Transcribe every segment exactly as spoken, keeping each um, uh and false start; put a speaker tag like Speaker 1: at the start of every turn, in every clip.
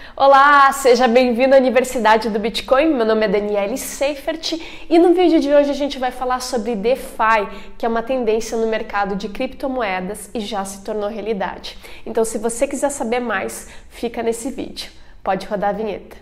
Speaker 1: Olá, seja bem-vindo à Universidade do Bitcoin. Meu nome é Daniele Seifert e no vídeo de hoje a gente vai falar sobre DeFi, que é uma tendência no mercado de criptomoedas e já se tornou realidade. Então, se você quiser saber mais, fica nesse vídeo. Pode rodar a vinheta.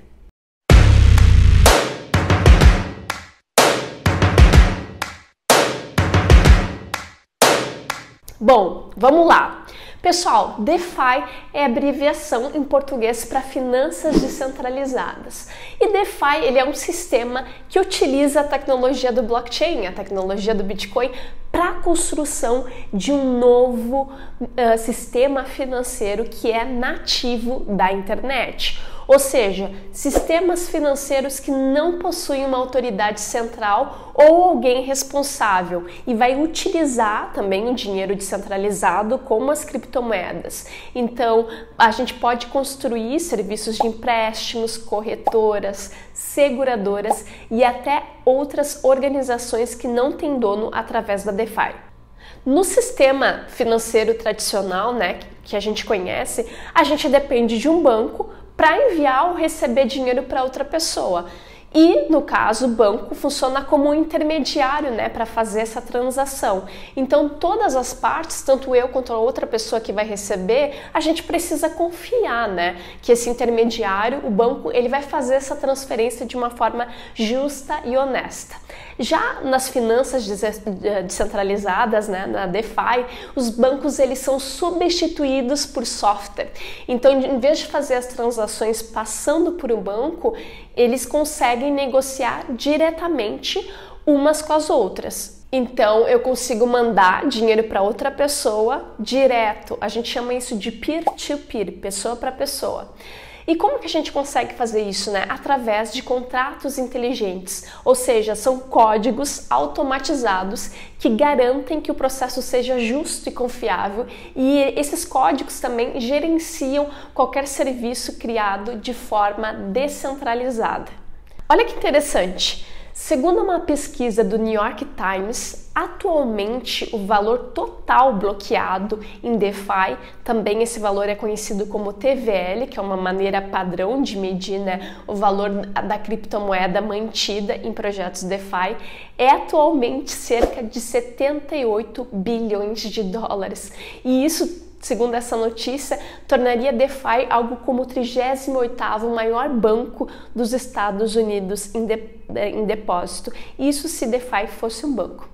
Speaker 1: Bom, vamos lá. Pessoal, DeFi é abreviação em português para finanças descentralizadas. E DeFi ele é um sistema que utiliza a tecnologia do blockchain, a tecnologia do Bitcoin, para a construção de um novo uh, sistema financeiro que é nativo da internet. Ou seja, sistemas financeiros que não possuem uma autoridade central ou alguém responsável e vai utilizar também o dinheiro descentralizado como as criptomoedas. Então, a gente pode construir serviços de empréstimos, corretoras, seguradoras e até outras organizações que não têm dono através da DeFi. No sistema financeiro tradicional, né, que a gente conhece, a gente depende de um banco para enviar ou receber dinheiro para outra pessoa. E, no caso, o banco funciona como um intermediário, né, para fazer essa transação. Então, todas as partes, tanto eu quanto a outra pessoa que vai receber, a gente precisa confiar, né, que esse intermediário, o banco, ele vai fazer essa transferência de uma forma justa e honesta. Já nas finanças descentralizadas, né, na DeFi, os bancos eles são substituídos por software. Então, em vez de fazer as transações passando por um banco, eles conseguem negociar diretamente umas com as outras. Então, eu consigo mandar dinheiro para outra pessoa direto. A gente chama isso de peer-to-peer, pessoa para pessoa. E como que a gente consegue fazer isso, né? Através de contratos inteligentes, ou seja, são códigos automatizados que garantem que o processo seja justo e confiável, e esses códigos também gerenciam qualquer serviço criado de forma descentralizada. Olha que interessante! Segundo uma pesquisa do New York Times, atualmente o valor total bloqueado em DeFi, também esse valor é conhecido como T V L, que é uma maneira padrão de medir, né, o valor da criptomoeda mantida em projetos DeFi, é atualmente cerca de setenta e oito bilhões de dólares. E isso, segundo essa notícia, tornaria DeFi algo como o trigésimo oitavo maior banco dos Estados Unidos em, de, em depósito. Isso se DeFi fosse um banco.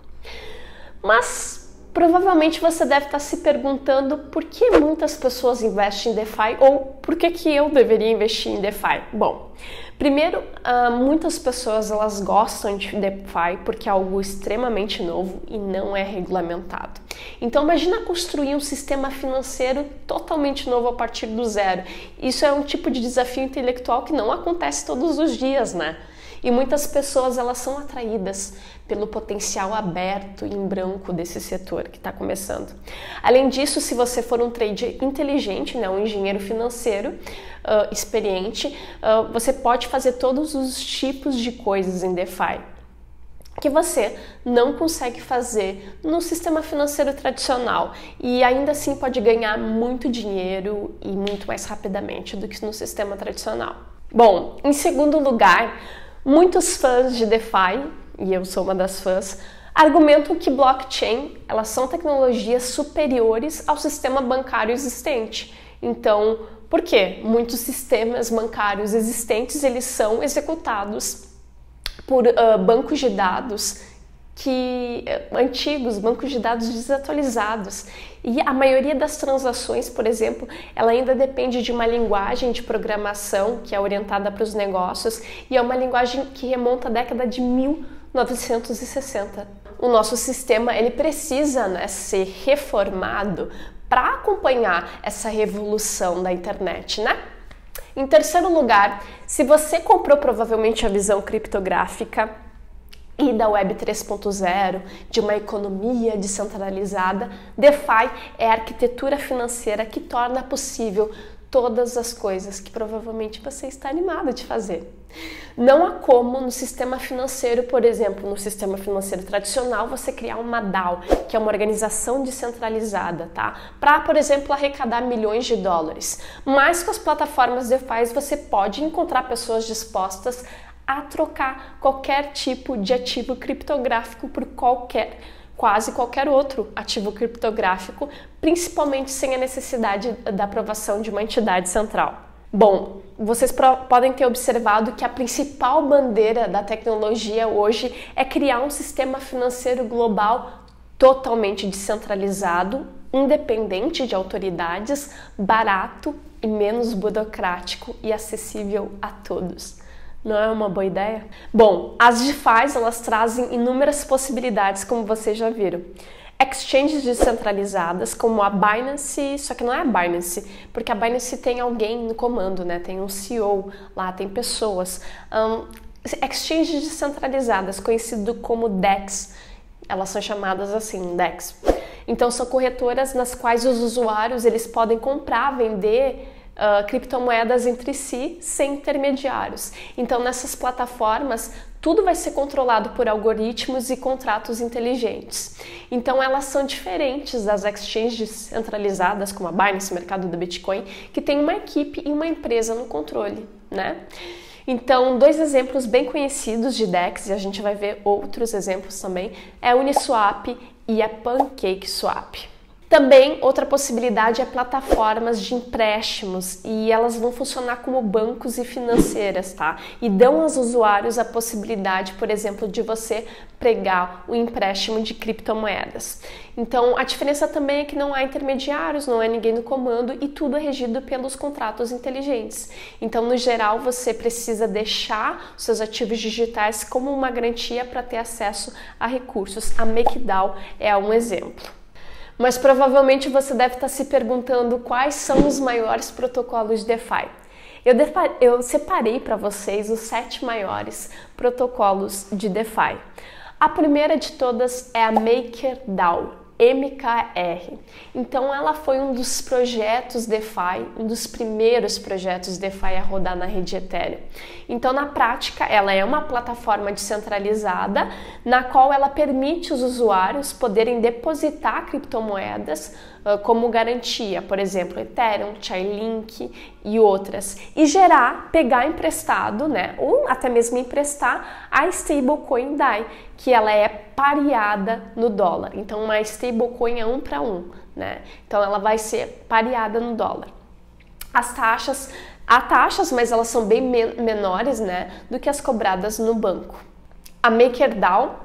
Speaker 1: Mas provavelmente você deve estar se perguntando por que muitas pessoas investem em DeFi ou por que, que eu deveria investir em DeFi. Bom, primeiro, uh, muitas pessoas elas gostam de DeFi porque é algo extremamente novo e não é regulamentado. Então imagina construir um sistema financeiro totalmente novo a partir do zero. Isso é um tipo de desafio intelectual que não acontece todos os dias, né? E muitas pessoas elas são atraídas pelo potencial aberto e em branco desse setor que está começando. Além disso, se você for um trader inteligente, né, um engenheiro financeiro uh, experiente, uh, você pode fazer todos os tipos de coisas em DeFi que você não consegue fazer no sistema financeiro tradicional e ainda assim pode ganhar muito dinheiro e muito mais rapidamente do que no sistema tradicional. Bom, em segundo lugar, muitos fãs de DeFi, e eu sou uma das fãs, argumentam que blockchain elas são tecnologias superiores ao sistema bancário existente. Então, por quê? Muitos sistemas bancários existentes eles são executados por uh, bancos de dados que uh, antigos, bancos de dados desatualizados. E a maioria das transações, por exemplo, ela ainda depende de uma linguagem de programação que é orientada para os negócios e é uma linguagem que remonta à década de mil novecentos e sessenta. O nosso sistema ele precisa, né, ser reformado para acompanhar essa revolução da internet, né? Em terceiro lugar, se você comprou provavelmente a visão criptográfica e da Web três ponto zero, de uma economia descentralizada, DeFi é a arquitetura financeira que torna possível todas as coisas que provavelmente você está animado de fazer. Não há como no sistema financeiro, por exemplo, no sistema financeiro tradicional, você criar uma DAO, que é uma organização descentralizada, tá? Para, por exemplo, arrecadar milhões de dólares. Mas com as plataformas DeFi você pode encontrar pessoas dispostas a trocar qualquer tipo de ativo criptográfico por qualquer quase qualquer outro ativo criptográfico, principalmente sem a necessidade da aprovação de uma entidade central. Bom, vocês podem ter observado que a principal bandeira da tecnologia hoje é criar um sistema financeiro global totalmente descentralizado, independente de autoridades, barato e menos burocrático e acessível a todos. Não é uma boa ideia? Bom, as DeFi, elas trazem inúmeras possibilidades, como vocês já viram. Exchanges descentralizadas, como a Binance, só que não é a Binance, porque a Binance tem alguém no comando, né? Tem um C E O lá, tem pessoas. Um, exchanges descentralizadas, conhecido como DEX, elas são chamadas assim, DEX. Então, são corretoras nas quais os usuários eles podem comprar, vender Uh, criptomoedas entre si sem intermediários. Então, nessas plataformas, tudo vai ser controlado por algoritmos e contratos inteligentes. Então, elas são diferentes das exchanges centralizadas, como a Binance, o mercado do Bitcoin, que tem uma equipe e uma empresa no controle, né? Então, dois exemplos bem conhecidos de DEX, e a gente vai ver outros exemplos também, é a Uniswap e a PancakeSwap. Também, outra possibilidade é plataformas de empréstimos e elas vão funcionar como bancos e financeiras, tá? E dão aos usuários a possibilidade, por exemplo, de você pegar o empréstimo de criptomoedas. Então, a diferença também é que não há intermediários, não é ninguém no comando e tudo é regido pelos contratos inteligentes. Então, no geral, você precisa deixar os seus ativos digitais como uma garantia para ter acesso a recursos. A MakerDAO é um exemplo. Mas provavelmente você deve estar se perguntando quais são os maiores protocolos de DeFi. Eu, eu separei para vocês os sete maiores protocolos de DeFi. A primeira de todas é a MakerDAO, M K R. Então ela foi um dos projetos DeFi, um dos primeiros projetos DeFi a rodar na rede Ethereum. Então na prática ela é uma plataforma descentralizada na qual ela permite os usuários poderem depositar criptomoedas uh, como garantia, por exemplo, Ethereum, Chainlink e outras, e gerar, pegar emprestado, né, ou até mesmo emprestar a stablecoin D A I, que ela é pareada no dólar. Então uma stablecoin é um para um, né? Então ela vai ser pareada no dólar. As taxas, há taxas, mas elas são bem men menores, né, do que as cobradas no banco. A MakerDAO,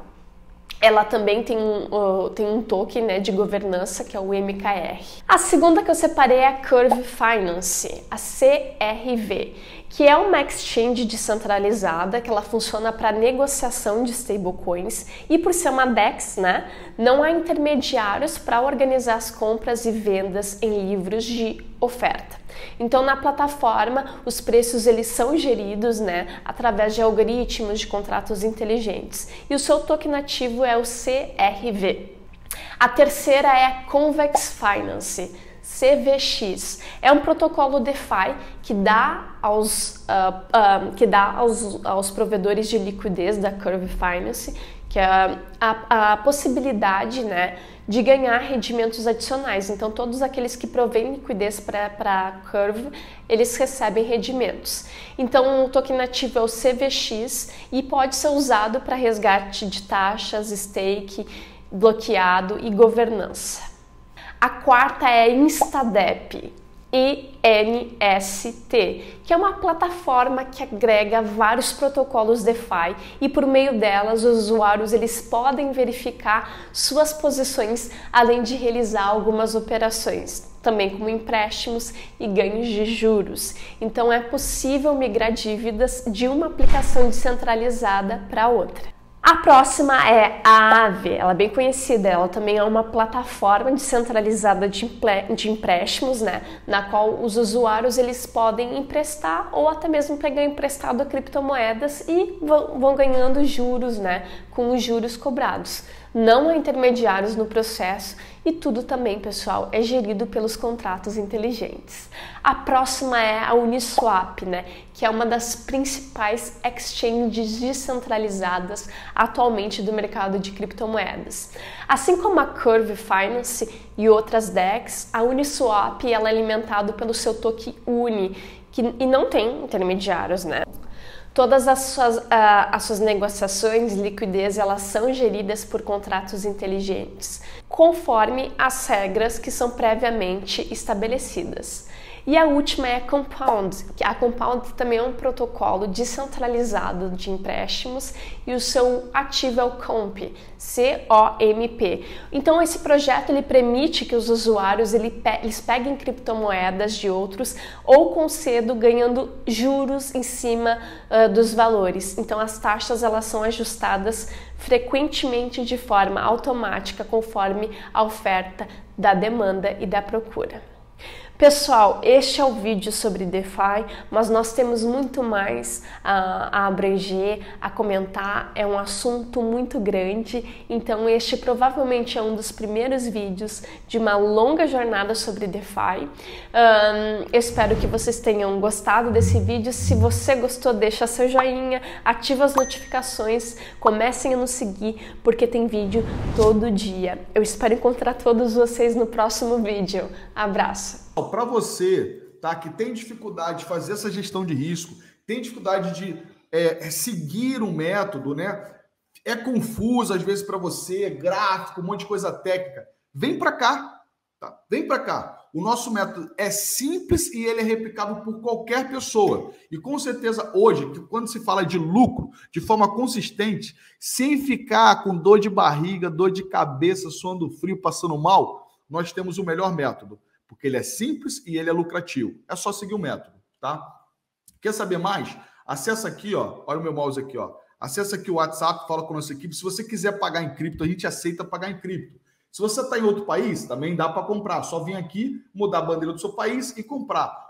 Speaker 1: ela também tem um, uh, tem um token, né, de governança, que é o M K R. A segunda que eu separei é a Curve Finance, a C R V, que é uma exchange descentralizada, que ela funciona para negociação de stablecoins e por ser uma DEX, né, não há intermediários para organizar as compras e vendas em livros de oferta. Então, na plataforma, os preços eles são geridos, né, através de algoritmos de contratos inteligentes. E o seu token ativo é o C R V. A terceira é a Convex Finance, C V X. É um protocolo DeFi que dá aos, uh, uh, que dá aos, aos provedores de liquidez da Curve Finance, que é a, a, a possibilidade, né, de ganhar rendimentos adicionais. Então, todos aqueles que provêm liquidez para a Curve, eles recebem rendimentos. Então, o token ativo é o C V X e pode ser usado para resgate de taxas, stake, bloqueado e governança. A quarta é Instadep, I N S T, que é uma plataforma que agrega vários protocolos DeFi e por meio delas os usuários eles podem verificar suas posições, além de realizar algumas operações, também como empréstimos e ganhos de juros. Então é possível migrar dívidas de uma aplicação descentralizada para outra. A próxima é a Aave, ela é bem conhecida, ela também é uma plataforma descentralizada de empréstimos, né, na qual os usuários eles podem emprestar ou até mesmo pegar emprestado a criptomoedas e vão, vão ganhando juros, né, com os juros cobrados. não há intermediários no processo e tudo também, pessoal, é gerido pelos contratos inteligentes. A próxima é a Uniswap, né, que é uma das principais exchanges descentralizadas atualmente do mercado de criptomoedas. Assim como a Curve Finance e outras D E Xs, a Uniswap ela é alimentada pelo seu token Uni, que, e não tem intermediários, né? Todas as suas, uh, as suas negociações e liquidez elas são geridas por contratos inteligentes, conforme as regras que são previamente estabelecidas. E a última é a Compound, que a Compound também é um protocolo descentralizado de empréstimos e o seu ativo é o Comp, C O M P. Então esse projeto ele permite que os usuários ele pe eles peguem criptomoedas de outros ou concedo ganhando juros em cima uh, dos valores. Então as taxas elas são ajustadas frequentemente de forma automática conforme a oferta da demanda e da procura. Pessoal, este é o vídeo sobre DeFi, mas nós temos muito mais uh, a abranger, a comentar, é um assunto muito grande, então este provavelmente é um dos primeiros vídeos de uma longa jornada sobre DeFi. Um, eu espero que vocês tenham gostado desse vídeo, se você gostou deixa seu joinha, ativa as notificações, comecem a nos seguir, porque tem vídeo todo dia. Eu espero encontrar todos vocês no próximo vídeo. Abraço!
Speaker 2: Para você, tá, que tem dificuldade de fazer essa gestão de risco, tem dificuldade de é, seguir um método, né? É confuso às vezes para você, gráfico, um monte de coisa técnica. Vem para cá, tá? Vem para cá. O nosso método é simples e ele é replicável por qualquer pessoa. E com certeza hoje, quando se fala de lucro de forma consistente, sem ficar com dor de barriga, dor de cabeça, suando frio, passando mal, nós temos o melhor método. Porque ele é simples e ele é lucrativo. É só seguir o método, tá? Quer saber mais? Acessa aqui, ó. Olha o meu mouse aqui, ó. Acessa aqui o WhatsApp, fala com a nossa equipe. Se você quiser pagar em cripto, a gente aceita pagar em cripto. Se você está em outro país, também dá para comprar. Só vir aqui, mudar a bandeira do seu país e comprar.